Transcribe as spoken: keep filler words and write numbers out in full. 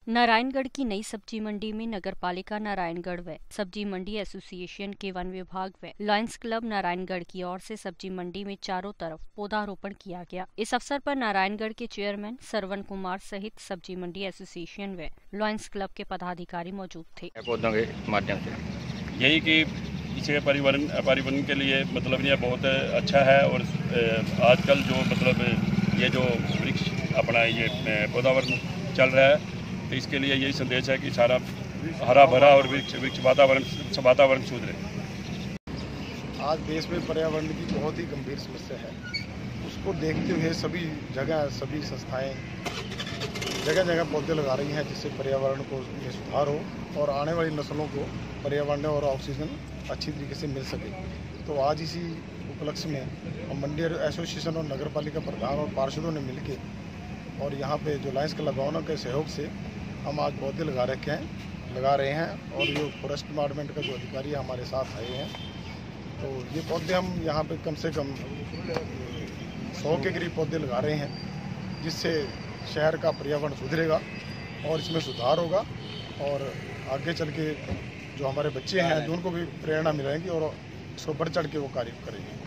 नारायणगढ़ की नई सब्जी मंडी में नगरपालिका नारायणगढ़ व सब्जी मंडी एसोसिएशन के वन विभाग व लायंस क्लब नारायणगढ़ की ओर से सब्जी मंडी में चारों तरफ पौधारोपण किया गया। इस अवसर पर नारायणगढ़ के चेयरमैन सरवन कुमार सहित सब्जी मंडी एसोसिएशन व लायंस क्लब के पदाधिकारी मौजूद थे। पौधों के माध्यम से यही कि इसे पर्यावरण पर्यावरण के लिए मतलब ये बहुत अच्छा है। और आजकल जो मतलब ये जो वृक्ष अपना ये पौधावरण चल रहा है, तो इसके लिए यही संदेश है कि सारा हरा भरा और वृक्ष वृक्ष वातावरण वातावरण शुद्ध रहे। आज देश में पर्यावरण की बहुत ही गंभीर समस्या है। उसको देखते हुए सभी जगह सभी संस्थाएं जगह जगह पौधे लगा रही हैं, जिससे पर्यावरण को में सुधार हो और आने वाली नस्लों को पर्यावरण और ऑक्सीजन अच्छी तरीके से मिल सके। तो आज इसी उपलक्ष्य में मंडी एसोसिएशन और नगरपालिका प्रधान और पार्षदों ने मिलकर और यहाँ पे जो लायंस क्लब वालों के सहयोग से हम आज पौधे लगा रखे हैं लगा रहे हैं और जो फॉरेस्ट डिपार्टमेंट का जो अधिकारी हमारे साथ आए हैं, तो ये पौधे हम यहाँ पे कम से कम सौ के करीब पौधे लगा रहे हैं, जिससे शहर का पर्यावरण सुधरेगा और इसमें सुधार होगा और आगे चल के जो हमारे बच्चे हैं उनको भी प्रेरणा मिलेगी और इसको बढ़ चढ़ के वो कार्य करेंगे।